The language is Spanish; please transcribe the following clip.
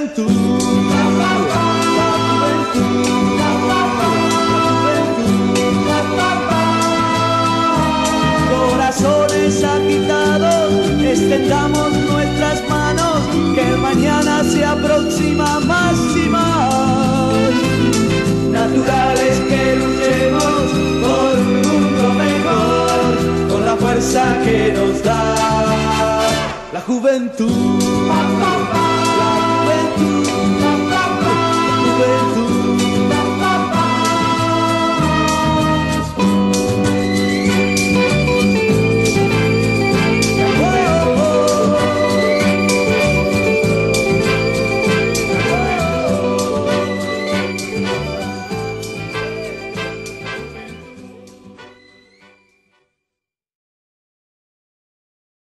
juventud, corazones agitados, extendamos nuestras manos, que el mañana se aproxima más y más. Natural es que luchemos por un mundo mejor, con la fuerza que nos da la juventud.